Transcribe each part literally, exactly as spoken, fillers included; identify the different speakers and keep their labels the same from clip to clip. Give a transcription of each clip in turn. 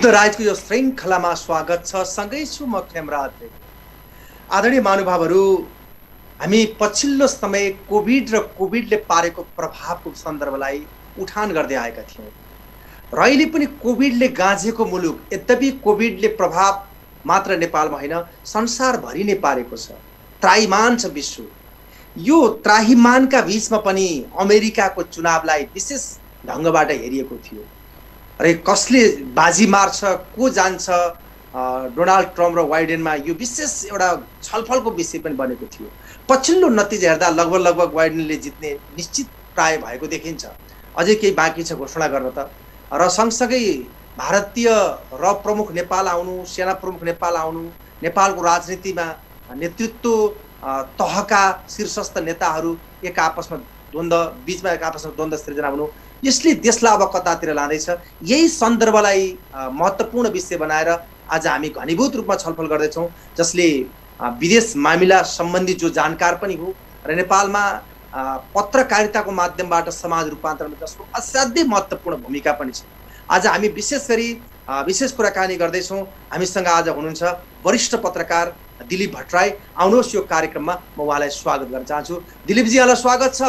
Speaker 1: संयुक्त राजको यो श्रृङ्खलामा स्वागत छ। सँगै छु म खेमराज। आदरणीय महानुभावहरू, हामी पछिल्लो समय कोभिड र कोभिडले पारेको प्रभावको सन्दर्भलाई उठान गर्दै आएका थियौँ र अहिले पनि कोभिडले गाँजेको मुलुक, यद्यपि कोभिडले प्रभाव मात्र नेपालमा होइन संसारभरि नै पारेको छ। त्राहिमाम छ विश्व। यो त्राहिमामका बीचमा पनि अमेरिकाको चुनावलाई विशेष ढङ्गबाट हेरिएको थियो। अरे कसले बाजी मार्छ, को जान्छ, डोनाल्ड ट्रम्प र बाइडेनमा यो विशेष एउटा छलफलको विषय पनि बनेको थियो। पछिल्लो नतिजा हेर्दा लगभग लगभग बाइडेनले जित्ने निश्चित प्राय भएको देखिन्छ। अझै केही बाँकी छ घोषणा गर्न त। र सँगसँगै भारतीय र प्रमुख नेपाल आउनु, सेना प्रमुख नेपाल आउनु, नेपालको राजनीतिमा नेतृत्व तहका शीर्षस्थ नेताहरू एक आपसमा द्वन्द्व बीचमा एक आपसमा द्वन्द्व सृजना हुनु, यसले देशलाई अब कतातिर लाँदैछ। यही सन्दर्भलाई महत्त्वपूर्ण विषय बनाएर आज हामी घनीभूत रूपमा छलफल गर्दैछौँ, जसले विदेश मामिला सम्बन्धी जो जानकार पनि हो र नेपालमा पत्रकारिताको माध्यमबाट समाज रूपान्तरण जसको असाध्यै महत्त्वपूर्ण भूमिका पनि छ। आज हामी विशेष गरी विशेष कुराकानी गर्दैछौँ। हामीसँग आज हुनुहुन्छ वरिष्ठ पत्रकार दिलीप भट्टराई। आउनुहोस् यो कार्यक्रममा म उहाँलाई स्वागत गर्न चाहन्छु। दिलीपजी, यहाँलाई स्वागत छ।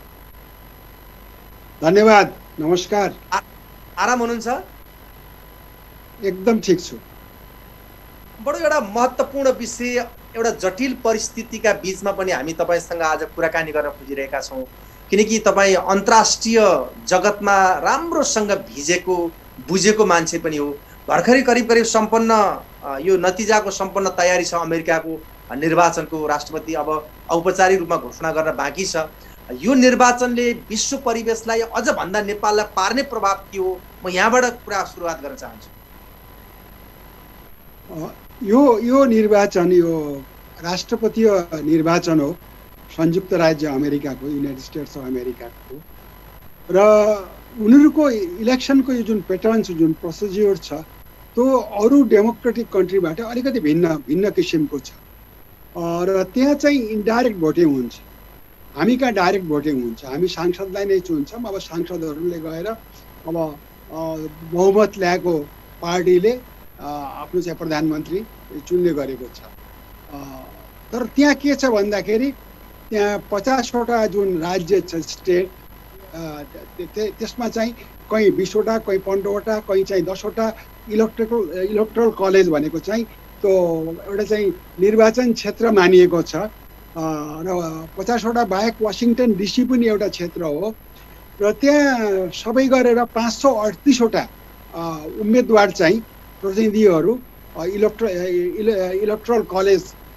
Speaker 2: धन्यवाद, नमस्कार।
Speaker 1: आराम हुनुहुन्छ?
Speaker 2: एकदम ठिक छु।
Speaker 1: बडो एउटा महत्त्वपूर्ण विषय, एउटा जटिल परिस्थितिका बीचमा पनि हामी तपाईँसँग आज कुराकानी गर्न खोजिरहेका छौँ, किनकि तपाईँ अन्तर्राष्ट्रिय जगतमा राम्रोसँग भिजेको बुझेको मान्छे पनि हो। भर्खरै करिब करिब सम्पन्न यो नतिजाको सम्पन्न तयारी छ अमेरिकाको निर्वाचनको। राष्ट्रपति अब औपचारिक रूपमा घोषणा गर्न बाँकी छ। यो निर्वाचनले विश्व परिवेशलाई अझ भन्दा नेपाललाई पार्ने प्रभाव के हो, म यहाँबाट कुरा सुरुवात गर्न चाहन्छु।
Speaker 2: यो यो निर्वाचन यो राष्ट्रपतीय निर्वाचन हो संयुक्त राज्य अमेरिकाको, युनाइटेड स्टेट्स अफ अमेरिकाको। र उनीहरूको इलेक्सनको यो जुन प्याटर्न छ, जुन प्रोसिड्युर छ, त्यो अरू डेमोक्रेटिक कन्ट्रीबाट अलिकति भिन्न भिन्न किसिमको छ। र त्यहाँ चाहिँ इन्डाइरेक्ट भोटिङ हुन्छ, हामी कहाँ डाइरेक्ट भोटिङ हुन्छ। हामी सांसदलाई नै चुन्छौँ। अब सांसदहरूले गएर अब बहुमत ल्याएको पार्टीले आफ्नो चाहिँ प्रधानमन्त्री चुन्ने गरेको छ। तर त्यहाँ के छ भन्दाखेरि त्यहाँ पचासवटा जुन राज्य छ, स्टेट, त्यसमा चाहिँ कहीँ बिसवटा, कहीँ पन्ध्रवटा, कहीँ चाहिँ दसवटा इलेक्ट्रिकल इलेक्ट्रल कलेज भनेको चाहिँ त्यो एउटा चाहिँ निर्वाचन क्षेत्र मानिएको छ। र पचासवटा बाहेक वासिङटन डिसी पनि एउटा क्षेत्र हो। र त्यहाँ सबै गरेर पाँच सौ अडतिसवटा उम्मेदवार चाहिँ प्रतिनिधिहरू इलेक्ट्र इलेक्ट्रल कलेज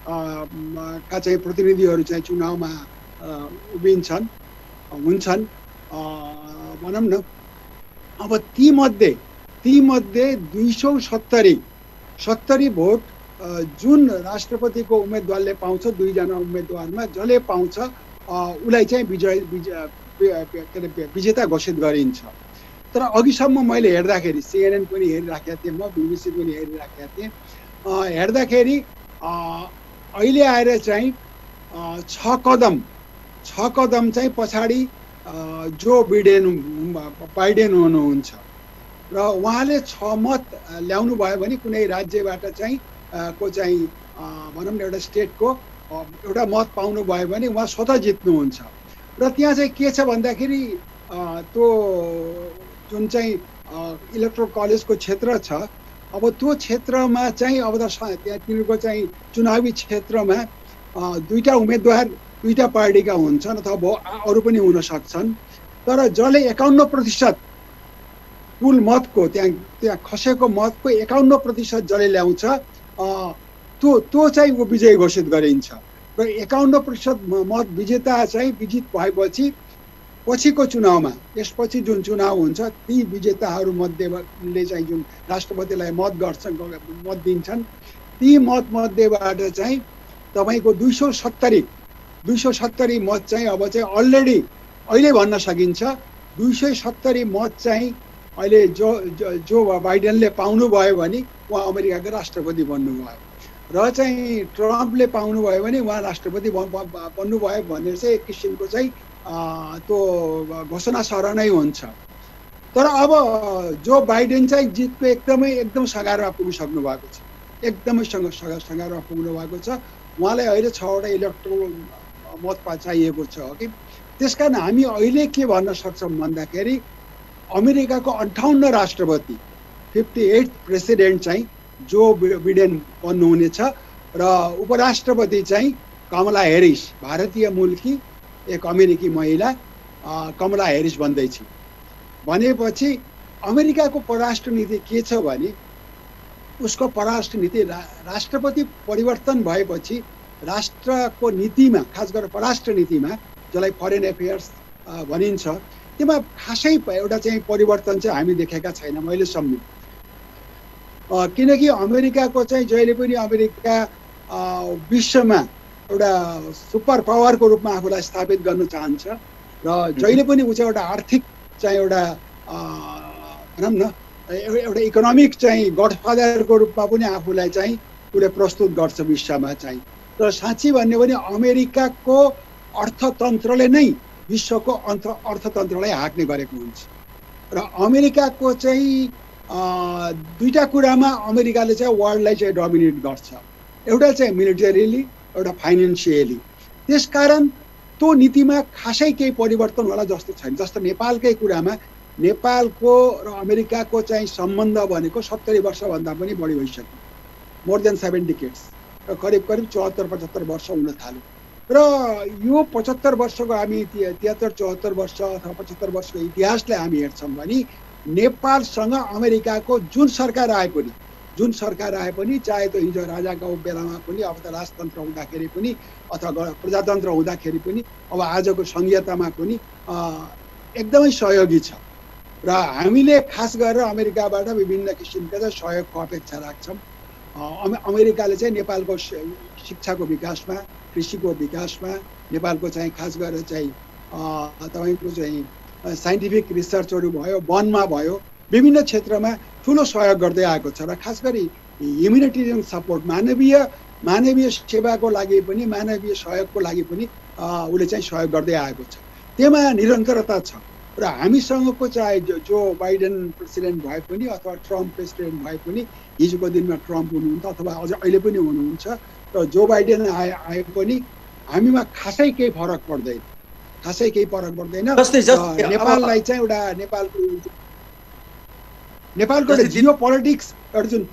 Speaker 2: का चाहिँ प्रतिनिधिहरू चाहिँ चुनावमा उभिन्छन् हुन्छन् भनौँ न। अब तीमध्ये तीमध्ये दुई सौ सत्तरी सत्तरी भोट जुन राष्ट्रपतिको उम्मेदवारले पाउँछ, दुईजना उम्मेदवारमा जसले पाउँछ उसलाई चाहिँ विजय विजय के अरे विजेता घोषित गरिन्छ। तर अघिसम्म मैले हेर्दाखेरि सिएनएन पनि हेरिराखेका थिएँ, म बिबिसी पनि हेरिराखेका थिएँ। हेर्दाखेरि अहिले आएर चाहिँ छ कदम छ कदम चाहिँ पछाडि जो बिडेन बाइडेन हुनुहुन्छ र उहाँले छ मत ल्याउनु भयो भने कुनै राज्यबाट चाहिँ को चाहिँ भनौँ न एउटा स्टेटको एउटा मत पाउनु भयो भने उहाँ स्वतः जित्नुहुन्छ। र त्यहाँ चाहिँ के छ भन्दाखेरि त्यो जुन चाहिँ इलेक्ट्रोल कलेजको क्षेत्र छ, अब त्यो क्षेत्रमा चाहिँ अब त त्यहाँ तिनीहरूको चाहिँ चुनावी क्षेत्रमा दुईवटा उम्मेदवार दुईवटा पार्टीका हुन्छन् अथवा अरू पनि हुन सक्छन्। तर जसले एकाउन्न प्रतिशत कुल मतको त्यहाँ त्यहाँ खसेको मतको एकाउन्न प्रतिशत जसले ल्याउँछ त्यो त्यो चाहिँ ऊ विजय घोषित गरिन्छ। र एकाउन्न प्रतिशत मत विजेता चाहिँ विजित भएपछि पछिको चुनावमा यसपछि जुन चुनाव हुन्छ ती विजेताहरू मध्येले चाहिँ जुन राष्ट्रपतिलाई मत गर्छन्, मत दिन्छन्, ती मत मध्येबाट चाहिँ तपाईँको दुई सौ सत्तरी दुई सौ सत्तरी मत चाहिँ अब चाहिँ अलरेडी अहिले भन्न सकिन्छ दुई सय सत्तरी मत चाहिँ अहिले जो जो बाइडेनले पाउनुभयो भने उहाँ अमेरिकाको राष्ट्रपति बन्नुभयो र चाहिँ ट्रम्पले पाउनुभयो भने उहाँ राष्ट्रपति बन्नुभयो भनेर चाहिँ एक किसिमको चाहिँ त्यो घोषणा सर नै हुन्छ। तर अब जो बाइडेन चाहिँ जितको एकदमै एकदम सगारमा पुगिसक्नु भएको छ, एकदमै सँग सगारमा पुग्नु भएको छ। उहाँलाई अहिले छवटा इलेक्ट्रोल मत चाहिएको छ कि त्यसकारण हामी अहिले के भन्न सक्छौँ भन्दाखेरि अमेरिकाको अन्ठाउन्न राष्ट्रपति फिफ्टी एट प्रेसिडेन्ट चाहिँ जो बिडेन बन्नुहुनेछ र उपराष्ट्रपति चाहिँ कमला हेरिस, भारतीय मूलकी एक अमेरिकी महिला कमला हेरिस बन्दैछ। भनेपछि अमेरिकाको परराष्ट्र नीति के छ भने उसको परराष्ट्र नीति राष्ट्रपति परिवर्तन भएपछि राष्ट्रको नीतिमा, खास गरेर परराष्ट्र नीतिमा जसलाई फरेन एफेयर्स भनिन्छ, त्यसमा खासै एउटा चाहिँ परिवर्तन चाहिँ हामी देखेका छैनौँ अहिलेसम्म। किनकि अमेरिकाको चाहिँ जहिले पनि अमेरिका विश्वमा एउटा सुपर पावरको रूपमा आफूलाई स्थापित गर्न चाहन्छ र जहिले पनि ऊ चाहिँ एउटा आर्थिक चाहिँ एउटा भनौँ न एउटा इकोनोमिक चाहिँ गडफादरको रूपमा पनि आफूलाई चाहिँ उसले प्रस्तुत गर्छ विश्वमा चाहिँ। र साँच्ची भन्यो भने अमेरिकाको अर्थतन्त्रले नै विश्वको अर्थ अर्थतन्त्रलाई हाँक्ने गरेको हुन्छ र अमेरिकाको चाहिँ दुईटा कुरामा अमेरिकाले चाहिँ वर्ल्डलाई चाहिँ डोमिनेट गर्छ, एउटा चाहिँ मिलिटरीली, एउटा फाइनेन्सियली। त्यसकारण त्यो नीतिमा खासै केही परिवर्तन होला जस्तो छैन। जस्तो नेपालकै कुरामा नेपालको र अमेरिकाको चाहिँ सम्बन्ध भनेको सत्तरी वर्षभन्दा पनि बढी भइसक्यो, मोर देन सेभेन डिकेड्स, र करिब करिब चौहत्तर पचहत्तर वर्ष हुन थाल्यो। र यो पचहत्तर वर्षको हामी तिहत्तर चौहत्तर वर्ष अथवा पचहत्तर वर्षको इतिहासलाई हामी हेर्छौँ भने नेपालसँग अमेरिकाको जुन सरकार आए पनि जुन सरकार आए पनि चाहे त्यो हिजो राजाको बेलामा पनि, अब त राजतन्त्र हुँदाखेरि पनि अथवा प्रजातन्त्र हुँदाखेरि पनि, अब आजको संघीयतामा पनि एकदमै सहयोगी छ। र हामीले खास गरेर अमेरिकाबाट विभिन्न किसिमका चाहिँ सहयोगको अपेक्षा राख्छौँ। अमेरिकाले चाहिँ नेपालको शिक्षाको विकासमा, कृषिको विकासमा, नेपालको चाहिँ खास गरेर चाहिँ तपाईँको चाहिँ साइन्टिफिक रिसर्चहरू भयो, वनमा भयो, विभिन्न क्षेत्रमा ठुलो सहयोग गर्दै आएको छ। र खास गरी ह्युमेनिटेरियन सपोर्ट, मानवीय मानवीय सेवाको लागि पनि, मानवीय सहयोगको लागि पनि उसले चाहिँ सहयोग गर्दै आएको छ। त्यसमा निरन्तरता छ। र हामीसँगको चाहे जो जो बाइडेन प्रेसिडेन्ट भए पनि अथवा ट्रम्प प्रेसिडेन्ट भए पनि, हिजोको दिनमा ट्रम्प हुनुहुन्छ अथवा अझ अहिले पनि हुनुहुन्छ, र जो बाइडेन आए आए पनि हामीमा खासै केही फरक पर्दैन, खासै केही फरक पर्दैन। नेपाललाई चाहिँ एउटा नेपालको नेपालको जियो पोलिटिक्स एउटा जुन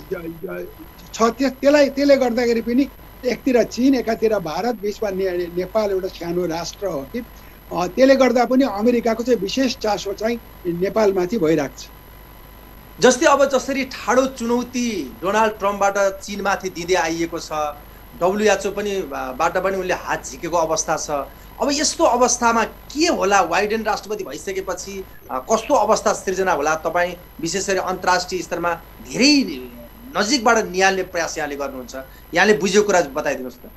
Speaker 2: छ त्यसलाई त्यसले गर्दाखेरि पनि एकतिर चीन, एकातिर भारत, बिचमा नेपाल एउटा सानो राष्ट्र हो कि त्यसले गर्दा पनि अमेरिकाको चाहिँ विशेष चासो चाहिँ नेपालमाथि भइरहेको छ।
Speaker 1: जस्तै अब जसरी ठाडो चुनौती डोनाल्ड ट्रम्पबाट चीनमाथि दिँदै आइएको छ, डब्लुएचओ पनि बाट पनि उनले हात झिकेको अवस्था छ। अब यस्तो अवस्थामा के होला, बाइडेन राष्ट्रपति भइसकेपछि कस्तो अवस्था सृजना होला? तपाईँ विशेष गरी अन्तर्राष्ट्रिय स्तरमा धेरै नजिकबाट निहाल्ने प्रयास यहाँले गर्नुहुन्छ, यहाँले बुझेको कुरा बताइदिनुहोस् त।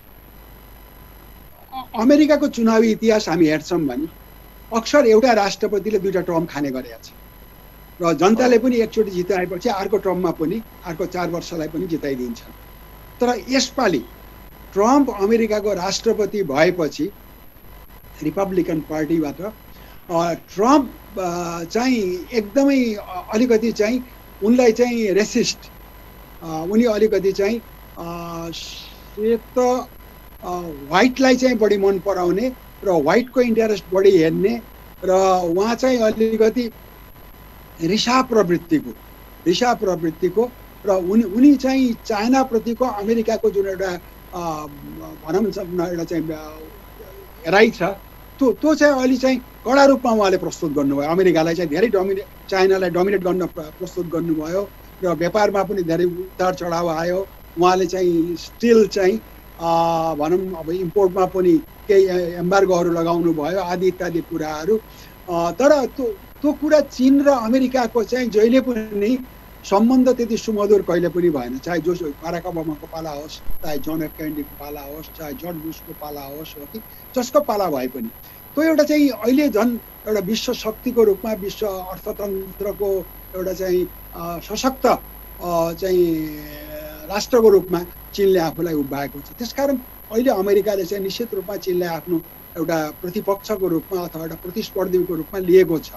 Speaker 2: अमेरिकाको चुनावी इतिहास हामी हेर्छौँ भने अक्सर एउटा राष्ट्रपतिले दुईटा टर्म खाने गरेका छ र जनताले पनि एकचोटि जिताएपछि अर्को टर्ममा पनि अर्को चार वर्षलाई पनि जिताइदिन्छ। तर यसपालि ट्रम्प अमेरिकाको राष्ट्रपति भएपछि रिपब्लिकन पार्टीबाट ट्रम्प चाहिँ एकदमै अलिकति चाहिँ उनलाई चाहिँ रेसिस्ट, उनी अलिकति चाहिँ सेतो व्हाइटलाई चाहिँ बढी मन पराउने र व्हाइटको इन्ट्रेस्ट बढी हेर्ने र उहाँ चाहिँ अलिकति रिसा प्रवृत्तिको रिसा प्रवृत्तिको र उनी उनी चाहिँ चाइनाप्रतिको अमेरिकाको जुन एउटा भनौँ एउटा चाहिँ हेराइ छ त्यो त्यो चाहिँ अहिले चाहिँ कडा रूपमा उहाँले प्रस्तुत गर्नुभयो। अमेरिकालाई चाहिँ धेरै डोमिनेट, चाइनालाई डोमिनेट गर्न प्रस्तुत गर्नुभयो र व्यापारमा पनि धेरै उतार चढाव आयो। उहाँले चाहिँ स्टिल चाहिँ भनौँ अब इम्पोर्टमा पनि केही एम्बार्गोहरू लगाउनु भयो आदि इत्यादि कुराहरू। तर त्यो त्यो कुरा चीन र अमेरिकाको चाहिँ जहिले पनि सम्बन्ध त्यति सुमधुर कहिले पनि भएन, चाहे जो बाराक ओबामाको पाला होस्, चाहे जोन एफ केनेडीको पाला होस्, चाहे जर्ज बुसको पाला होस्, हो कि जसको पाला भए पनि त्यो एउटा चाहिँ अहिले झन् एउटा विश्व शक्तिको रूपमा, विश्व अर्थतन्त्रको एउटा चाहिँ सशक्त चाहिँ राष्ट्रको रूपमा चीनले आफूलाई उभ्याएको छ। त्यसकारण अहिले अमेरिकाले चाहिँ निश्चित रूपमा चीनलाई आफ्नो एउटा प्रतिपक्षको रूपमा अथवा एउटा प्रतिस्पर्धीको रूपमा लिएको छ।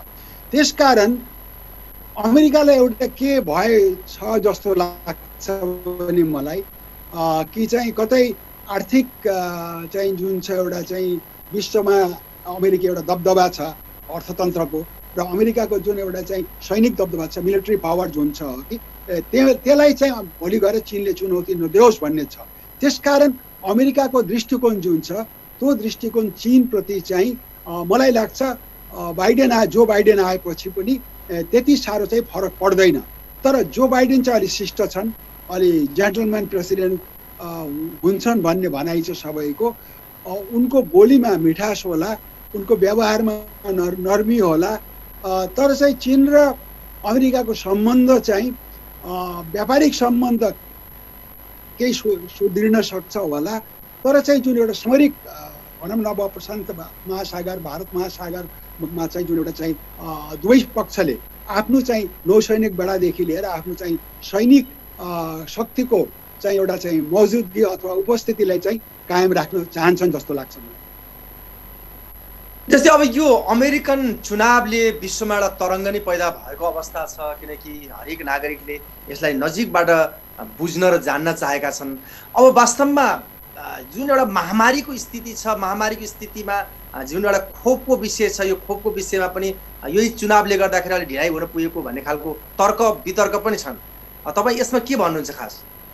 Speaker 2: त्यसकारण अमेरिकालाई एउटा के भएछ जस्तो लाग्छ भने मलाई कि चाहिँ कतै आर्थिक चाहिँ जुन छ एउटा चाहिँ विश्वमा अमेरिका एउटा दबदबा छ अर्थतन्त्रको र अमेरिकाको जुन एउटा चाहिँ सैनिक दबदबा छ मिलिट्री पावर जुन छ कि त्यसलाई चाहिँ भोलि गएर चीनले चुनौती नदियोस् भन्ने छ। त्यसकारण अमेरिकाको दृष्टिकोण जुन छ त्यो दृष्टिकोण चीनप्रति चाहिँ मलाई लाग्छ बाइडेन आए जो बाइडेन आएपछि पनि त्यति साह्रो चाहिँ फरक पर्दैन। तर जो बाइडेन चाहिँ अलि शिष्ट छन्, अलि जेन्टलम्यान प्रेसिडेन्ट हुन्छन् भन्ने भनाइ छ सबैको। उनको बोलीमा मिठास होला, उनको व्यवहारमा नर नर्मी होला। तर चाहिँ चीन र अमेरिकाको सम्बन्ध चाहिँ व्यापारिक सम्बन्ध केही सुध्रिन सक्छ होला। तर चाहिँ जुन एउटा सामरिक भनौँ न अब प्रशान्त महासागर भारत महासागरमा चाहिँ जुन एउटा चाहिँ दुवै पक्षले आफ्नो चाहिँ नौसैनिक बेडादेखि लिएर आफ्नो चाहिँ सैनिक शक्तिको चाहिँ एउटा चाहिँ मौजुदगी अथवा उपस्थितिलाई चाहिँ कायम राख्न चाहन्छन् जस्तो लाग्छ मलाई।
Speaker 1: जस्तै अब यो अमेरिकन चुनावले विश्वमा एउटा तरङ्ग नै पैदा भएको अवस्था छ, किनकि हरेक नागरिकले यसलाई नजिकबाट बुझ्न र जान्न चाहेका छन्। अब वास्तवमा जुन एउटा महामारीको स्थिति छ, महामारीको स्थितिमा जुन एउटा खोपको विषय छ, यो खोपको विषयमा पनि यही चुनावले गर्दाखेरि अलिक ढिलाइ हुन पुगेको भन्ने खालको तर्क वितर्क पनि छन्। तपाईँ यसमा के भन्नुहुन्छ खास?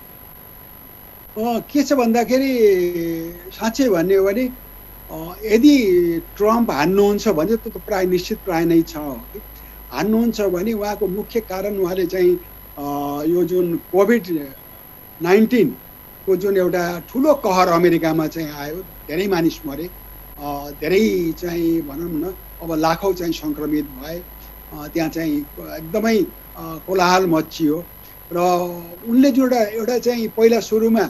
Speaker 2: के छ भन्दाखेरि साँच्चै भन्ने हो भने यदि ट्रम्प हान्नुहुन्छ भने त प्राय निश्चित प्राय नै छ। हान्नुहुन्छ भने उहाँको मुख्य कारण उहाँले चाहिँ यो जुन कोभिड नाइन्टिन को जुन एउटा ठुलो कहर अमेरिकामा चाहिँ आयो, धेरै मानिस मरे, धेरै चाहिँ भनौँ न अब लाखौँ चाहिँ सङ्क्रमित भए, त्यहाँ चाहिँ एकदमै कोलाहल मचियो। र उनले जो एउटा एउटा चाहिँ पहिला सुरुमा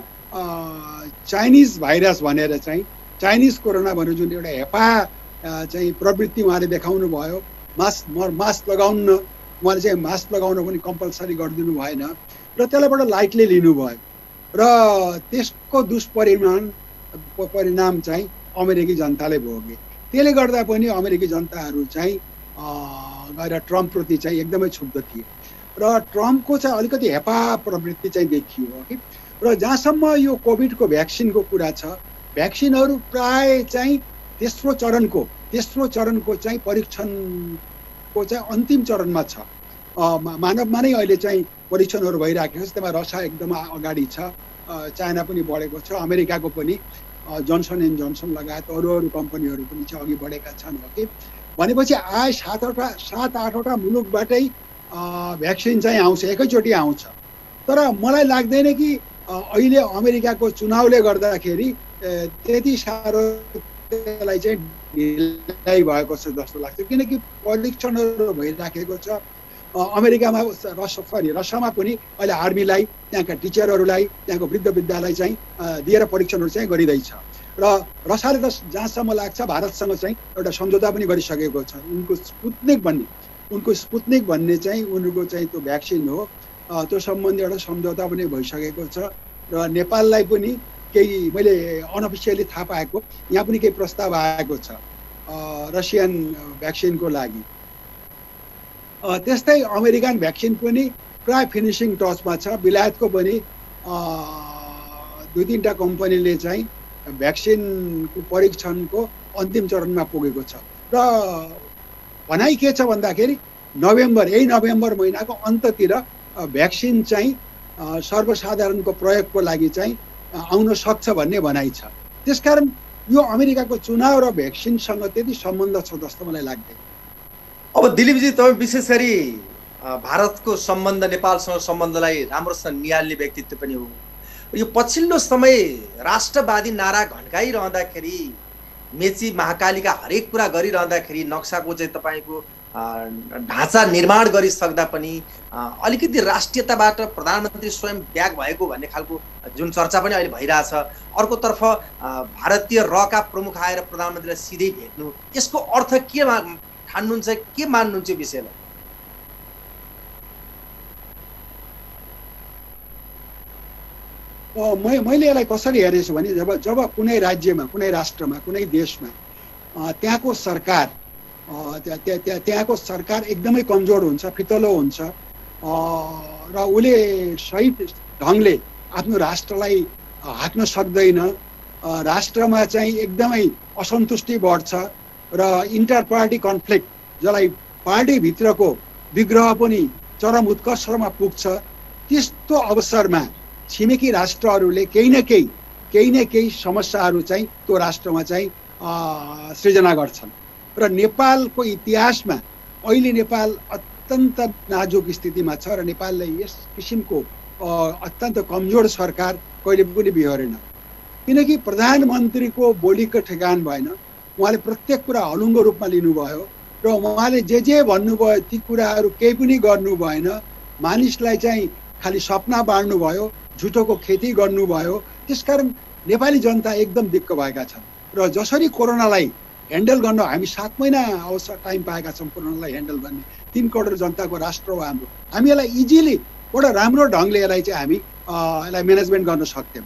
Speaker 2: चाइनिज भाइरस भनेर चाहिँ चाइनिज कोरोना भनेर जुन एउटा हेपा चाहिँ प्रवृत्ति उहाँले देखाउनु भयो। मास्क मास्क लगाउन उहाँले चाहिँ मास्क लगाउन पनि कम्पलसरी गरिदिनु भएन र त्यसलाई बडो लाइटली लिनुभयो र त्यसको दुष्परिणाम परिणाम चाहिँ अमेरिकी जनताले भोगे। त्यसले गर्दा पनि अमेरिकी जनताहरू चाहिँ गएर ट्रम्पप्रति चाहिँ एकदमै क्षुब्ध थिए र ट्रम्पको चाहिँ अलिकति हेपा प्रवृत्ति चाहिँ देखियो कि। र जहाँसम्म यो कोभिडको भ्याक्सिनको कुरा छ, भ्याक्सिनहरू प्राय चाहिँ तेस्रो चरणको तेस्रो चरणको चाहिँ परीक्षणको चाहिँ अन्तिम चरणमा छ। मानवमा नै अहिले चाहिँ परीक्षणहरू भइराखेको छ। त्यसमा रसिया एकदम अगाडि छ, चाइना पनि बढेको छ, अमेरिकाको पनि जोन्सन एन्ड जोन्सन लगायत अरू अरू कम्पनीहरू पनि चाहिँ अघि बढेका छन् हो कि। भनेपछि आए सातवटा सात आठवटा मुलुकबाटै भ्याक्सिन चाहिँ आउँछ, एकैचोटि आउँछ। तर मलाई लाग्दैन कि अहिले अमेरिकाको चुनावले गर्दाखेरि त्यति साह्रो त्यसलाई चाहिँ ढिलाइ भएको छ जस्तो लाग्छ, किनकि परीक्षणहरू भइराखेको छ। अमेरिकामा रस सरी रसियामा पनि अहिले आर्मीलाई, त्यहाँका टिचरहरूलाई, त्यहाँको वृद्ध वृद्धलाई चाहिँ दिएर परीक्षणहरू चाहिँ गरिँदैछ। र रसियाले त जहाँसम्म लाग्छ भारतसँग चाहिँ एउटा सम्झौता पनि गरिसकेको छ। उनको स्पुत्निक भन्ने उनको स्पुत्निक भन्ने चाहिँ उनीहरूको चाहिँ त्यो भ्याक्सिन हो, त्यो सम्बन्धी एउटा सम्झौता पनि भइसकेको छ। र नेपाललाई पनि केही मैले अनअफिसियली थाहा पाएको यहाँ पनि केही प्रस्ताव आएको छ रसियन भ्याक्सिनको लागि। त्यस्तै अमेरिकन भ्याक्सिन पनि प्राय फिनिसिङ टचमा छ। बेलायतको पनि दुई तिनवटा कम्पनीले चाहिँ भ्याक्सिनको परीक्षणको अन्तिम चरणमा पुगेको छ। र भनाइ के छ भन्दाखेरि नोभेम्बर यही नोभेम्बर महिनाको अन्ततिर भ्याक्सिन चाहिँ सर्वसाधारणको प्रयोगको लागि चाहिँ आउन सक्छ भन्ने भनाइ छ। त्यसकारण यो अमेरिकाको चुनाव र भ्याक्सिनसँग त्यति सम्बन्ध छ जस्तो मलाई लाग्दैन।
Speaker 1: अब दिलीपजी, तपाईँ विशेष गरी भारतको सम्बन्ध नेपालसँग सम्बन्धलाई राम्रोसँग निहाल्ने व्यक्तित्व पनि हो। यो पछिल्लो समय राष्ट्रवादी नारा घन्काइरहँदाखेरि, मेची महाकालीका हरेक कुरा गरिरहँदाखेरि, नक्साको चाहिँ तपाईँको ढाँचा निर्माण गरिसक्दा पनि अलिकति राष्ट्रियताबाट प्रधानमन्त्री स्वयं ब्याक भएको भन्ने खालको जुन चर्चा पनि अहिले भइरहेछ। अर्कोतर्फ भारतीय रका प्रमुख आएर प्रधानमन्त्रीलाई सिधै भेट्नु, यसको अर्थ के ठान्नुहुन्छ, के मान्नुहुन्छ विषयलाई?
Speaker 2: मैले यसलाई कसरी हेरेछु भने जब जब कुनै राज्यमा, कुनै राष्ट्रमा, कुनै देशमा त्यहाँको सरकार त्यहाँ त्यहाँको सरकार एकदमै कमजोर हुन्छ, फितलो हुन्छ र उसले सही ढङ्गले आफ्नो राष्ट्रलाई हाँक्न सक्दैन। राष्ट्रमा चाहिँ एकदमै असन्तुष्टि बढ्छ र इन्टर पार्टी कन्फ्लिक्ट जसलाई पार्टीभित्रको विग्रह पनि चरम उत्कर्षमा पुग्छ। त्यस्तो अवसरमा छिमेकी राष्ट्रहरूले केही न केही केही न केही समस्याहरू चाहिँ त्यो राष्ट्रमा चाहिँ सृजना गर्छन् र नेपालको इतिहासमा अहिले नेपाल अत्यन्त नाजुक स्थितिमा छ र नेपालले यस किसिमको अत्यन्त कमजोर सरकार कहिले पनि बिहोरेन। किनकि प्रधानमन्त्रीको बोलीको ठेगान भएन, उहाँले प्रत्येक कुरा हलुङ्गो रूपमा लिनुभयो र उहाँले जे जे भन्नुभयो ती कुराहरू केही पनि गर्नु भएन। मानिसलाई चाहिँ खालि सपना बाँड्नुभयो, झुटोको खेती गर्नुभयो। त्यसकारण नेपाली जनता एकदम दिक्क भएका छन् र जसरी कोरोनालाई ह्यान्डल गर्न हामी सात महिना अवसर टाइम पाएका छौँ कोरोनालाई ह्यान्डल गर्ने। तीन करोड जनताको राष्ट्र हो हाम्रो, हामी यसलाई इजिली बडो राम्रो ढङ्गले यसलाई चाहिँ हामी यसलाई म्यानेजमेन्ट गर्न सक्थ्यौँ।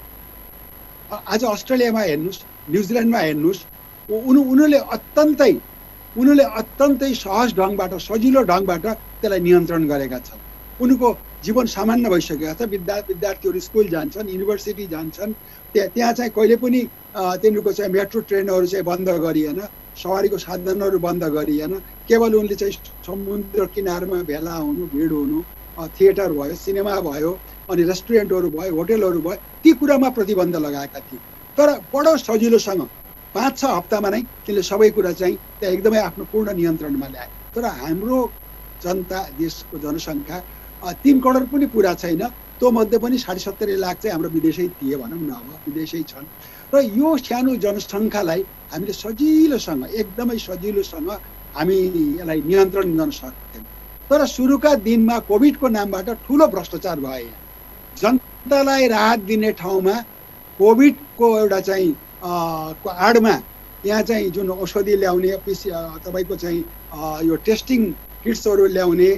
Speaker 2: आज अस्ट्रेलियामा हेर्नुहोस्, न्युजिल्यान्डमा हेर्नुहोस्, उनी उनीहरूले अत्यन्तै उनीहरूले अत्यन्तै सहज ढङ्गबाट सजिलो ढङ्गबाट त्यसलाई नियन्त्रण गरेका छन्। उनीको जीवन सामान्य भइसकेको छ। विद्या विद्यार्थीहरू स्कुल जान्छन्, युनिभर्सिटी जान्छन्, त्यहाँ त्यहाँ चाहिँ कहिले पनि तिनीहरूको चाहिँ मेट्रो ट्रेनहरू चाहिँ बन्द गरिएन, सवारीको साधनहरू बन्द गरिएन। केवल उनले चाहिँ समुद्र किनारमा भेला हुनु, भिड हुनु, थिएटर भयो, सिनेमा भयो, अनि रेस्टुरेन्टहरू भयो, होटेलहरू भयो, ती कुरामा प्रतिबन्ध लगाएका थिए। तर बडो सजिलोसँग पाँच छ हप्तामा नै तिनले सबै कुरा चाहिँ त्यहाँ एकदमै आफ्नो पूर्ण नियन्त्रणमा ल्याए। तर हाम्रो जनता, देशको जनसङ्ख्या तीन करोड पनि पुरा छैन। त्यो मध्ये पनि साढे सत्तरी लाख चाहिँ हाम्रो विदेशै थिए भनौँ न, अब विदेशै छन्। र यो सानो जनसङ्ख्यालाई हामीले सजिलोसँग एकदमै सजिलोसँग हामी यसलाई नियन्त्रण गर्न सक्थ्यौँ। तर सुरुका दिनमा कोभिडको नामबाट ठुलो भ्रष्टाचार भयो। जनतालाई राहत दिने ठाउँमा कोभिडको एउटा चाहिँ को आडमा यहाँ चाहिँ जुन औषधि ल्याउने, पिसी तपाईँको चाहिँ यो टेस्टिङ किट्सहरू ल्याउने,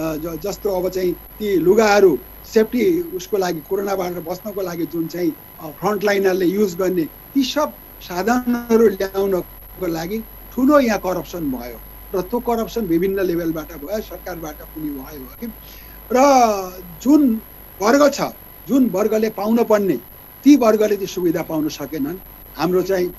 Speaker 2: जस्तो अब चाहिँ ती लुगाहरू सेफ्टी उसको लागि कोरोनाबाट बच्नको लागि जुन चाहिँ फ्रन्टलाइनरले युज गर्ने, ती सब साधनहरू ल्याउनको लागि ठुलो यहाँ करप्सन भयो र त्यो करप्सन विभिन्न लेभलबाट भयो, सरकारबाट पनि भयो कि। र जुन वर्ग छ, जुन वर्गले पाउन पर्ने, ती वर्गले त्यो सुविधा पाउन सकेनन्। हाम्रो चाहिँ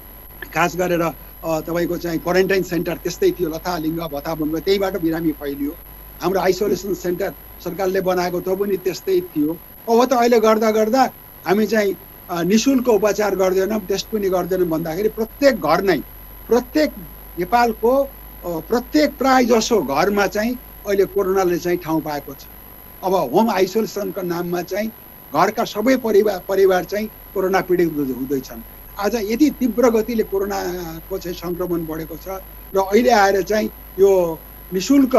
Speaker 2: खास गरेर तपाईँको चाहिँ क्वारेन्टाइन सेन्टर त्यस्तै थियो, लथालिङ्ग भताभङ्ग, त्यहीबाट बिरामी फैलियो। हाम्रो आइसोलेसन सेन्टर सरकारले बनाएको त्यो पनि त्यस्तै थियो। अब त अहिले गर्दा गर्दा हामी चाहिँ निःशुल्क उपचार गर्दैनौँ, टेस्ट पनि गर्दैनौँ भन्दाखेरि प्रत्येक घर नै, प्रत्येक नेपालको प्रत्येक प्राय जसो घरमा चाहिँ अहिले कोरोनाले चाहिँ ठाउँ पाएको छ। अब होम आइसोलेसनको नाममा चाहिँ घरका सबै परिवार परिवार चाहिँ कोरोना पीडित हुँदैछन्। आज यति तीव्र गतिले कोरोनाको चाहिँ सङ्क्रमण बढेको छ र अहिले आएर चाहिँ यो निःशुल्क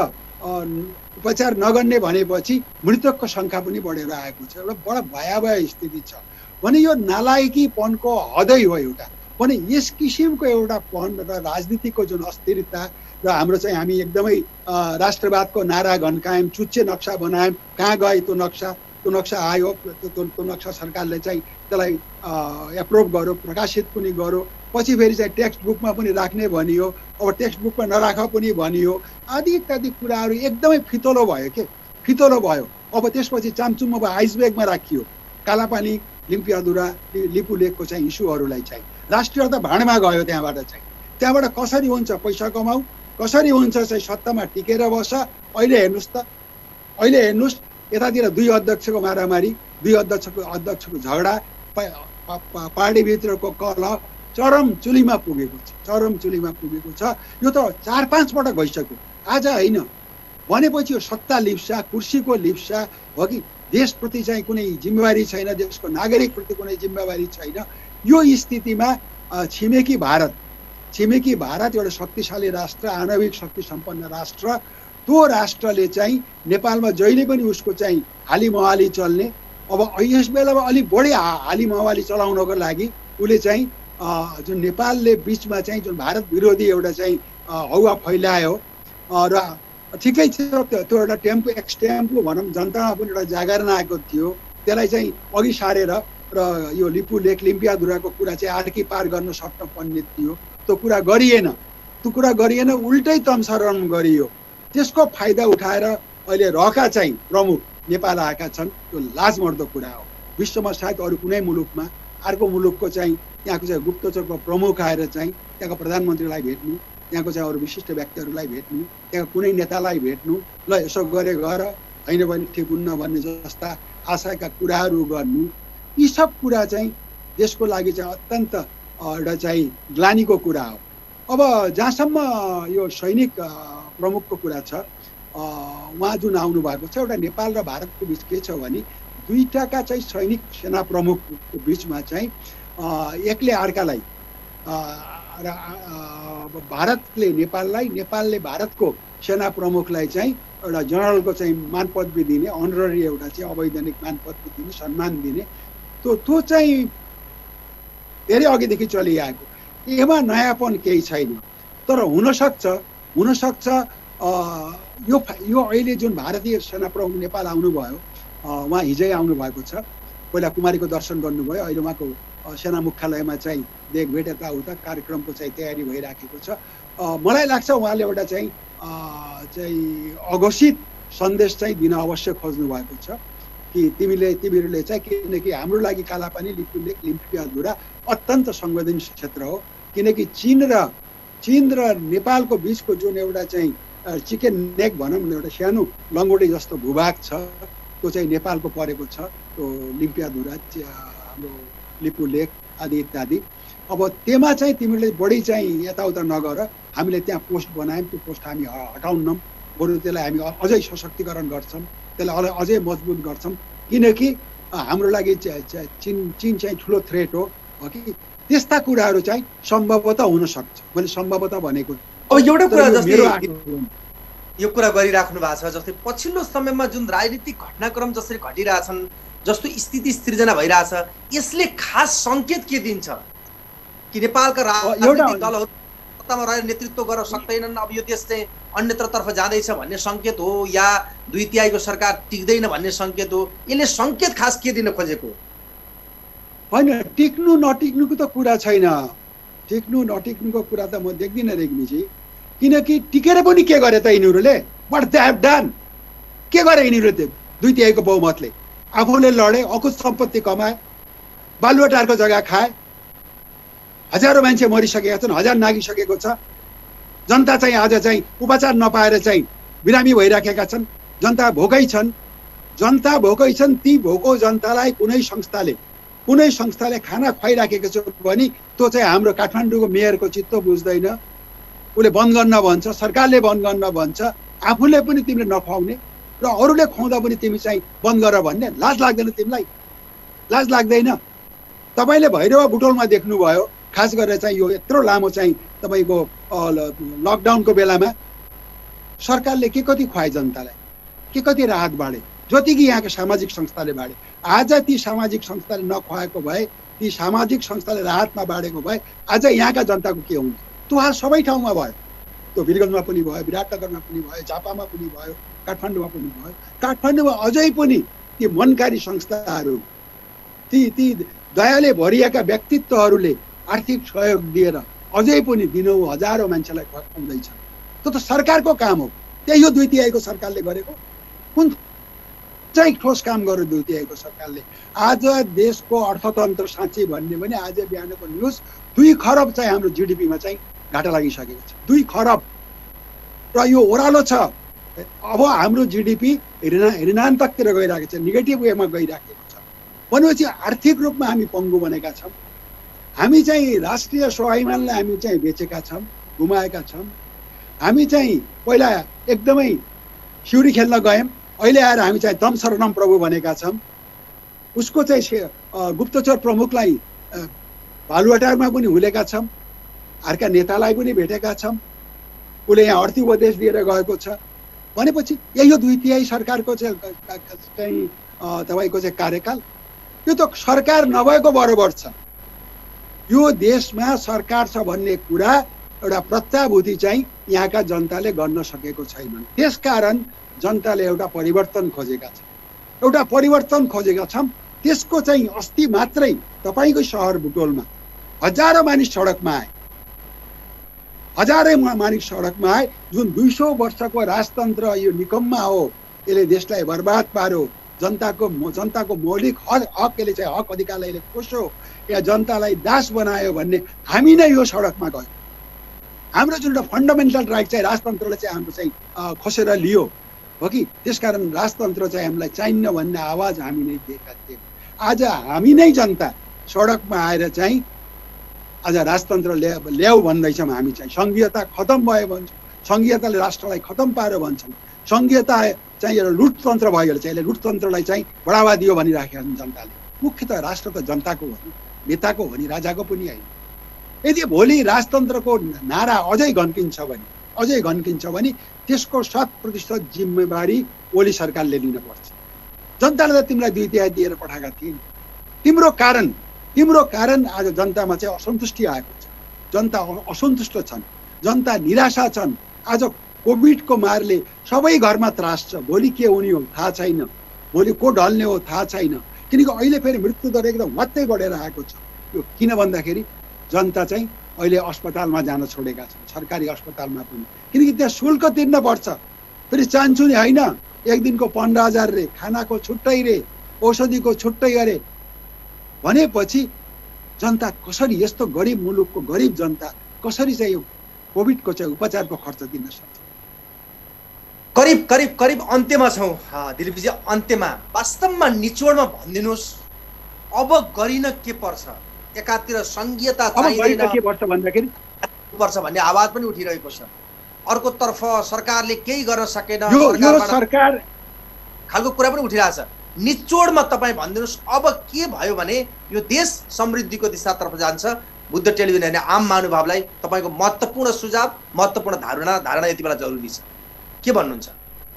Speaker 2: उपचार नगर्ने भनेपछि मृतकको सङ्ख्या पनि बढेर आएको छ। एउटा बडा भयावह स्थिति छ भने यो नालायकीपनको हदै हो एउटा। भने यस किसिमको एउटा पन र राजनीतिको जुन अस्थिरता र हाम्रो चाहिँ हामी एकदमै राष्ट्रवादको नारा घन्कायौँ, चुच्चे नक्सा बनायौँ, कहाँ गए त्यो नक्सा, त्यो नक्सा आयो, त्यो त्यो नक्सा सरकारले चाहिँ त्यसलाई एप्रुभ गर्यो, प्रकाशित पनि गर्यो, पछि फेरि चाहिँ टेक्स्ट बुकमा पनि राख्ने भनियो, अब टेक्स्ट बुकमा नराख पनि भनियो, आदि इत्यादि कुराहरू एकदमै फितलो भयो के फितलो भयो। अब त्यसपछि चामचुम अब आइसब्यागमा राखियो कालापानी, लिम्पियाधुरा, लिपु लेकको चाहिँ इस्युहरूलाई चाहिँ राष्ट्रियता भाँडमा गयो। त्यहाँबाट चाहिँ त्यहाँबाट कसरी हुन्छ पैसा कमाऊ, कसरी हुन्छ चाहिँ सत्तामा टिकेर बस। अहिले हेर्नुहोस् त, अहिले हेर्नुहोस् यतातिर दुई अध्यक्षको मारामारी, दुई अध्यक्षको अध्यक्षको झगडा, पार्टीभित्रको कलह चरम चुलीमा पुगेको छ, चरम चुलीमा पुगेको छ। यो त चार पाँच पटक भइसक्यो, आज होइन। भनेपछि यो सत्ता लिप्सा, कुर्सीको लिप्सा हो कि देशप्रति चाहिँ कुनै जिम्मेवारी छैन, देशको नागरिकप्रति कुनै जिम्मेवारी छैन। यो स्थितिमा छिमेकी भारत छिमेकी भारत एउटा शक्तिशाली राष्ट्र, आणविक शक्ति सम्पन्न राष्ट्र, त्यो राष्ट्रले चाहिँ नेपालमा जहिले पनि उसको चाहिँ हाली मवाली चल्ने। अब यस बेलामा अलिक बढी हाली मवाली चलाउनको लागि उसले चाहिँ जुन नेपालले बिचमा चाहिँ जुन भारत विरोधी एउटा चाहिँ हौवा फैलायो र ठिकै छ, त्यो एउटा टेम्पो एक्स टेम्पो भनौँ जनतामा पनि एउटा जागरण आएको थियो, त्यसलाई चाहिँ अघि सारेर र यो लिपु लेक लिम्पियाधुराको कुरा चाहिँ आर्की पार गर्न सक्न पर्ने थियो, त्यो कुरा गरिएन। त्यो कुरा गरिएन, उल्टै तमसरण गरियो। त्यसको फाइदा उठाएर अहिले रहका चाहिँ प्रमुख नेपाल आएका छन्। त्यो लाजमर्दो कुरा हो। विश्वमा सायद अरू कुनै मुलुकमा अर्को मुलुकको चाहिँ त्यहाँको चाहिँ गुप्तचरको प्रमुख आएर चाहिँ त्यहाँको प्रधानमन्त्रीलाई भेट्नु, त्यहाँको चाहिँ अरू विशिष्ट व्यक्तिहरूलाई भेट्नु, त्यहाँको कुनै नेतालाई भेट्नु, ल यसो गरे गर, होइन भने ठिक हुन्न भन्ने जस्ता आशयका कुराहरू गर्नु, यी सब कुरा चाहिँ देशको लागि चाहिँ अत्यन्त एउटा चाहिँ ग्लानीको कुरा हो। अब जहाँसम्म यो सैनिक प्रमुखको कुरा छ, उहाँ जुन आउनु भएको छ, एउटा नेपाल र भारतको बिच के छ भने दुईटाका चाहिँ सैनिक सेना प्रमुखको बिचमा चाहिँ एकले अर्कालाई, भारतले नेपाललाई, नेपालले भारतको सेना प्रमुखलाई चाहिँ एउटा जनरलको चाहिँ मान पदवी दिने, अनररी एउटा चाहिँ अवैधानिक मान पदवी दिने, सम्मान दिने, त्यो त्यो चाहिँ धेरै अघिदेखि चलिआएको। यसमा नयाँपन केही छैन। तर हुनसक्छ हुनसक्छ यो यो अहिले जुन भारतीय सेना प्रमुख नेपाल आउनुभयो, उहाँ हिजै आउनुभएको छ। पहिला कुमारीको दर्शन गर्नुभयो, अहिले उहाँको सेना मुख्यालयमा चाहिँ देखभेट यताउता कार्यक्रमको चाहिँ तयारी भइराखेको छ। मलाई लाग्छ उहाँले एउटा चाहिँ चाहिँ अघोषित सन्देश चाहिँ दिन अवश्य खोज्नु भएको छ कि तिमीले तिमीहरूले चाहिँ, किनकि हाम्रो लागि कालापानी, लिपुलेक, लिम्पियाधुरा अत्यन्त संवेदनशील क्षेत्र हो। किनकि चीन र चीन र नेपालको बिचको जुन एउटा चाहिँ चिकन नेक भनौँ न, एउटा सानो लङ्गोटी जस्तो भूभाग छ, त्यो चाहिँ नेपालको परेको छ। त्यो लिम्पियाधुरा, हाम्रो लिपुलेक आदि इत्यादि। अब त्यसमा चाहिँ तिमीले बढी चाहिँ यताउता नगर, हामीले त्यहाँ पोस्ट बनायौँ, त्यो पोस्ट हामी हटाउन्नौँ, बरु त्यसलाई हामी अझै सशक्तिकरण गर्छौँ, त्यसलाई अझै मजबुत गर्छौँ। किनकि हाम्रो लागि चीन चीन चाहिँ ठुलो थ्रेट हो कि त्यस्ता कुराहरू चाहिँ सम्भवतः हुनसक्छ। मैले सम्भवतः भनेको।
Speaker 1: अब एउटा कुरा जस्तै यो कुरा गरिराख्नु भएको छ, जस्तै पछिल्लो समयमा जुन राजनीतिक घटनाक्रम जसरी घटिरहेछन्, जस्तो स्थिति सृजना भइरहेछ, यसले खास सङ्केत के दिन्छ कि नेपालका राजनीतिक दलहरू सत्तामा रहेर नेतृत्व गर्न सक्दैनन्, अब यो देश चाहिँ अन्यत्रतर्फ जाँदैछ भन्ने सङ्केत हो, या दुई तिहाईको सरकार टिक्दैन भन्ने सङ्केत हो? यसले सङ्केत खास के दिन खोजेको?
Speaker 2: होइन, टिक्नु नटिक्नुको त कुरा छैन। टिक्नु नटिक्नुको कुरा त म देख्दिनँ रेग्मीजी। किनकि टिकेर पनि के गरे त यिनीहरूले? What they have done? के गरे यिनीहरूले? दुई तिहाईको बहुमतले आफूले लडे, अकुत सम्पत्ति कमाए, बालुवाटारको जग्गा खाए, हजारौँ मान्छे मरिसकेका छन्, हजार नागिसकेको छ। जनता चाहिँ आज चाहिँ उपचार नपाएर चाहिँ बिरामी भइराखेका छन्, जनता भोकै छन्। जनता भोकै छन्। ती भोको जनतालाई कुनै संस्थाले कुनै संस्थाले खाना खुवाइराखेको छ भने त्यो चाहिँ हाम्रो काठमाडौँको मेयरको चित्त बुझ्दैन, उसले बन्द गर्न भन्छ, सरकारले बन्द गर्न भन्छ, आफूले पनि तिमीले नखुवाउने र अरूले खुवाउँदा पनि तिमी चाहिँ बन्द गर भन्ने लाज लाग्दैन तिमीलाई? लाज लाग्दैन? तपाईँले भैरव बुटोलमा देख्नुभयो, खास गरेर चाहिँ यो यत्रो लामो चाहिँ तपाईँको लकडाउनको बेलामा सरकारले के कति खुवाए जनतालाई, के कति राहत बाँडे, जति कि यहाँको सामाजिक संस्थाले बाँडे। आज ती सामाजिक संस्थाले नखुवाएको भए, ती सामाजिक संस्थाले राहतमा बाँडेको भए आज यहाँका जनताको के हुन्थ्यो? त्यो हाल सबै ठाउँमा भयो। त्यो वीरगञ्जमा पनि भयो, विराटनगरमा पनि भयो, झापामा पनि भयो, काठमाडौँमा पनि भयो। काठमाडौँमा अझै पनि ती मनकारी संस्थाहरू, ती ती दयाले भरिएका व्यक्तित्वहरूले आर्थिक सहयोग दिएर अझै पनि दिनौँ हजारौँ मान्छेलाई खुवाउँदैछन्। त्यो त सरकारको काम हो। त्यही हो दुई तिहाईको सरकारले गरेको। कुन चाहिँ ठोस काम गर्यो दुई तिहाईको सरकारले? आज देशको अर्थतन्त्र साँच्चै भन्ने भने आज बिहानको न्युज दुई खरब चाहिँ हाम्रो जिडिपीमा चाहिँ घाटा लागिसकेको छ। दुई खरब र यो ओह्रालो छ। अब हाम्रो जिडिपी ऋण ऋणान्तकतिर गइरहेको छ, नेगेटिभ वेमा गइराखेको छ भनेपछि आर्थिक रूपमा हामी पङ्गु बनेका छौँ। हामी चाहिँ राष्ट्रिय स्वाभिमानलाई हामी चाहिँ बेचेका छौँ, गुमाएका छौँ। हामी चाहिँ पहिला एकदमै सिउरी खेल्न गयौँ, अहिले आएर हामी चाहिँ दम शरणम प्रभु भनेका छौँ। उसको चाहिँ गुप्तचर प्रमुखलाई बालुवाटारमा पनि हुलेका छौँ, अर्का नेतालाई पनि भेटेका छौँ, उसले यहाँ अर्थी उपदेश दिएर गएको छ भनेपछि यही हो दुई तिहाई सरकारको चाहिँ तपाईँको चाहिँ कार्यकाल। यो त सरकार नभएको बराबर छ। यो देशमा सरकार छ भन्ने कुरा एउटा प्रत्याभूति चाहिँ यहाँका जनताले गर्न सकेको छैनन्। त्यसकारण जनताले एउटा परिवर्तन खोजेका छन्, एउटा परिवर्तन खोजेका छन्। त्यसको चाहिँ अस्ति मात्रै तपाईँको सहर बुटोलमा हजारौँ मानिस सडकमा आए। हजारै मानिस सडकमा आए। जुन दुई सौ वर्षको राजतन्त्र यो निकम्मा हो, यसले देशलाई बर्बाद पार्यो, जनताको जनताको मौलिक हक हक यसले चाहिँ हक अधिकारलाई खोस्यो, या जनतालाई दास बनायो भन्ने हामी नै यो सडकमा गयौँ। हाम्रो जुन एउटा फन्डामेन्टल राइट चाहिँ राजतन्त्रले चाहिँ हाम्रो चाहिँ खोसेर लियो हो कि, त्यसकारण राजतन्त्र चाहिँ हामीलाई चाहिन्न भन्ने आवाज हामी नै दिएका थियौँ। आज हामी नै जनता सडकमा आएर चाहिँ आज राजतन्त्र ल्या ल्याऊ भन्दैछौँ। हामी चाहिँ सङ्घीयता खतम भयो भन्छौँ, सङ्घीयताले राष्ट्रलाई खतम पार्यो भन्छौँ, सङ्घीयता चाहिँ एउटा लुटतन्त्र भयो चाहिँ, यसले लुटतन्त्रलाई चाहिँ बढावा दियो भनिराखेका छन् जनताले। मुख्यतः राष्ट्र त जनताको हो नि, नेताको हो नि, राजाको पनि होइन। यदि भोलि राजतन्त्रको नारा अझै घन्किन्छ भने अझै घन्किन्छ भने त्यसको शत प्रतिशत जिम्मेवारी ओली सरकारले लिनुपर्छ। जनताले त तिमीलाई दुई तिहाई दिएर पठाएका थिए, तिम्रो कारण तिम्रो कारण आज जनतामा चाहिँ असन्तुष्टि आएको छ, जनता असन्तुष्ट छन्, जनता निराशा छन्। आज कोभिडको मारले सबै घरमा त्रास छ, भोलि के हुने हो थाहा छैन, भोलि को ढल्ने हो थाहा छैन। किनकि अहिले फेरि मृत्युदर एकदम वात्तै बढेर आएको छ। यो किन भन्दाखेरि जनता चाहिँ अहिले अस्पतालमा जान छोडेका छन्, सरकारी अस्पतालमा पनि, किनकि त्यहाँ शुल्क तिर्न पर्छ। फेरि चाहन्छु नि होइन, एक दिनको पन्ध्र हजार रे, खानाको छुट्टै रे, औषधिको छुट्टै गरे भनेपछि जनता कसरी, यस्तो गरिब मुलुकको गरिब जनता कसरी चाहिँ यो कोभिडको चाहिँ उपचारको खर्च दिन सक्छ?
Speaker 1: करिब करिब करिब अन्त्यमा छौँ दिलीपजी, अन्त्यमा वास्तवमा निचोडमा भनिदिनुहोस् अब गरिन के पर्छ? एकातिर संघीयता चाहिँदैन
Speaker 2: के पर्छ भन्दाखेरि
Speaker 1: पर्छ भन्ने आवाज पनि उठिरहेको छ, अर्कोतर्फ सरकारले केही गर्न सकेन
Speaker 2: सरकार
Speaker 1: खालको कुरा पनि उठिरहेछ। निचोडमा तपाईँ भनिदिनुहोस् अब के भयो भने यो देश समृद्धिको दिशातर्फ जान्छ? बुद्ध टेलिभिजन हेर्ने आम महानुभावलाई तपाईँको महत्त्वपूर्ण सुझाव, महत्त्वपूर्ण धारणा धारणा यति बेला जरुरी छ, के भन्नुहुन्छ?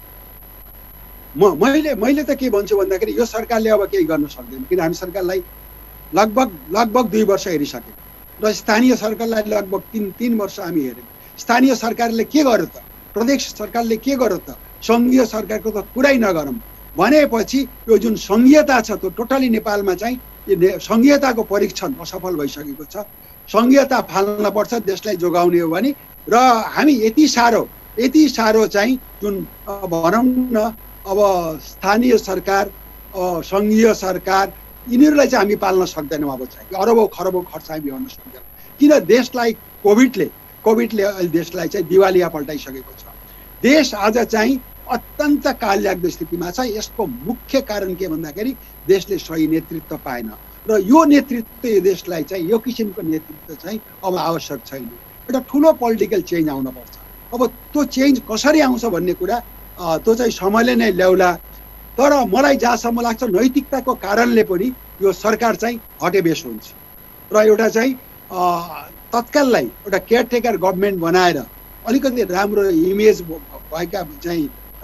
Speaker 2: म मैले मैले त के भन्छु भन्दाखेरि यो सरकारले अब केही गर्न सक्दैन, किन हामी सरकारलाई लगभग लगभग दुई वर्ष हेरिसक्यौँ र स्थानीय सरकारलाई लगभग तिन तिन वर्ष हामी हेऱ्यौँ। स्थानीय सरकारले के गर्यो त, प्रदेश सरकारले के गर्यो त, सङ्घीय सरकारको त कुरै नगरौँ भनेपछि यो जुन सङ्घीयता छ त्यो टोटली नेपालमा चाहिँ सङ्घीयताको परीक्षण असफल भइसकेको छ। सङ्घीयता फाल्न पर्छ देशलाई जोगाउने हो भने, र हामी यति साह्रो यति साह्रो चाहिँ जुन भनौँ न अब स्थानीय सरकार, सङ्घीय सरकार, यिनीहरूलाई चाहिँ हामी पाल्न सक्दैनौँ। अब चाहिँ अरबौँ खरबौँ खर्च हामी गर्न सक्दैनौँ, किन देशलाई कोभिडले कोभिडले अहिले देशलाई चाहिँ दिवालिया पल्टाइसकेको छ। देश आज चाहिँ अत्यन्त काललाग्दो स्थितिमा छ। यसको मुख्य कारण के भन्दाखेरि देशले सही नेतृत्व पाएन, र यो नेतृत्व यो देशलाई चाहिँ यो किसिमको नेतृत्व चाहिँ अब आवश्यक छैन। एउटा ठुलो पोलिटिकल चेन्ज आउनुपर्छ। अब त्यो चेन्ज कसरी आउँछ भन्ने कुरा त्यो चाहिँ समयले नै ल्याउला। तर मलाई जहाँसम्म लाग्छ नैतिकताको कारणले पनि यो सरकार चाहिँ हटेबेस हुन्छ, र एउटा चाहिँ तत्काललाई एउटा केयरटेकर गभर्मेन्ट बनाएर अलिकति राम्रो इमेज भएका चाहिँ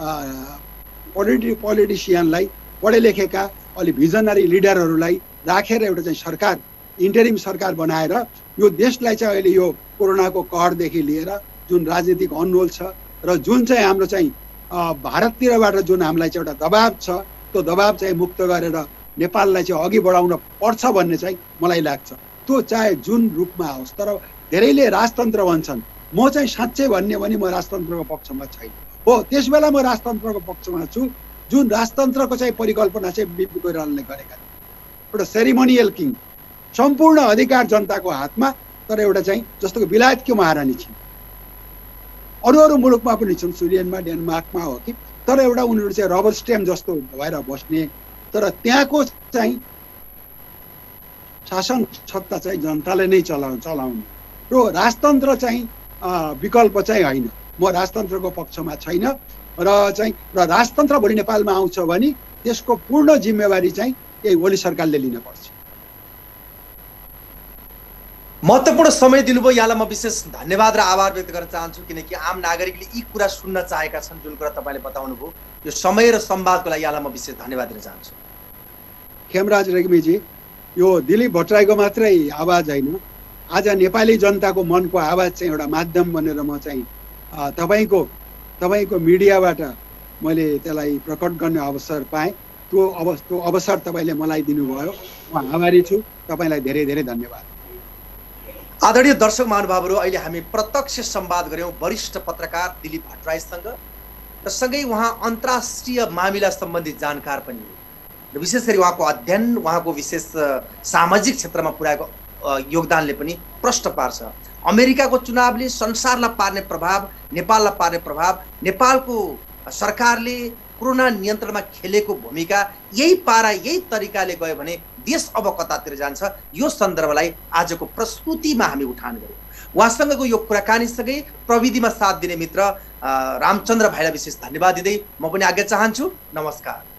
Speaker 2: पोलिटि पोलिटिसियनलाई, पढे लेखेका अलि भिजनरी लिडरहरूलाई राखेर एउटा चाहिँ सरकार, इन्टरिम सरकार बनाएर यो देशलाई चाहिँ अहिले यो कोरोनाको कहरदेखि लिएर जुन राजनीतिक अनरोल छ र जुन चाहिँ हाम्रो चाहिँ भारततिरबाट जुन हामीलाई चाहिँ एउटा दबाब छ, त्यो दबाब चाहिँ मुक्त गरेर नेपाललाई चाहिँ अघि बढाउन पर्छ भन्ने चाहिँ मलाई लाग्छ। त्यो चाहे जुन रूपमा होस्, तर धेरैले राजतन्त्र भन्छन्, म चाहिँ साँच्चै भन्ने भने म राजतन्त्रको पक्षमा छैन। हो, त्यस बेला म राजतन्त्रको पक्षमा छु जुन राजतन्त्रको चाहिँ परिकल्पना चाहिँ बिपी कोइरालाले गरेका थिए। एउटा सेरिमोनियल किङ, सम्पूर्ण अधिकार जनताको हातमा, तर एउटा चाहिँ जस्तो कि बेलायतको महारानी छिन्, अरू अरू मुलुकमा पनि छन्, स्विडेनमा डेनमार्कमा हो कि, तर एउटा उनीहरू चाहिँ रबर स्ट्याम्प जस्तो भएर बस्ने, तर त्यहाँको चाहिँ शासन सत्ता चाहिँ जनताले नै चलाउ चलाउने र राजतन्त्र चाहिँ विकल्प चाहिँ होइन। म राजतन्त्रको पक्षमा छैन, र चाहिँ र राजतन्त्र भोलि नेपालमा आउँछ भने त्यसको पूर्ण जिम्मेवारी चाहिँ यही ओली सरकारले लिनुपर्छ।
Speaker 1: महत्त्वपूर्ण समय दिनुभयो, यहाँलाई म विशेष धन्यवाद र आभार व्यक्त गर्न चाहन्छु, किनकि आम नागरिकले यी कुरा सुन्न चाहेका छन्, जुन कुरा तपाईँले बताउनु भयो। यो समय र संवादको लागि यहाँलाई म विशेष धन्यवाद दिन चाहन्छु।
Speaker 2: खेमराज रेग्मीजी, यो दिलीप भट्टराईको मात्रै आवाज होइन, आज नेपाली जनताको मनको आवाज चाहिँ एउटा माध्यम बनेर म चाहिँ तपाईँको तपाईँको मिडियाबाट मैले त्यसलाई प्रकट गर्ने अवसर पाएँ। त्यो अवस त्यो अवसर तपाईँले मलाई दिनुभयो, म आभारी छु। तपाईँलाई धेरै धेरै धन्यवाद।
Speaker 1: आदरणीय दर्शक महानुभावहरू, अहिले हामी प्रत्यक्ष संवाद गर्यौं वरिष्ठ पत्रकार दिलीप भट्टराईसँग र सँगै उहाँ अन्तर्राष्ट्रिय मामिला सम्बन्धी जानकार पनि हो र विशेष गरी उहाँको अध्ययन, उहाँको विशेष सामाजिक क्षेत्रमा पुर्याएको योगदानले पनि प्रश्न पार्छ। अमेरिकाको चुनावले संसारलाई पार्ने प्रभाव, नेपाललाई पार्ने प्रभाव, नेपालको सरकारले कोरोना नियन्त्रणमा खेलेको भूमिका, यही पारा यही तरिकाले गयो भने देश अब कतातिर जान्छ, यो सन्दर्भलाई आजको प्रस्तुतिमा हामी उठान गर्यौं। उहाँसँगको यो कुराकानीसँगै प्रविधिमा साथ दिने मित्र रामचन्द्र भाइलाई विशेष धन्यवाद दिँदै म पनि आज्ञा चाहन्छु। नमस्कार।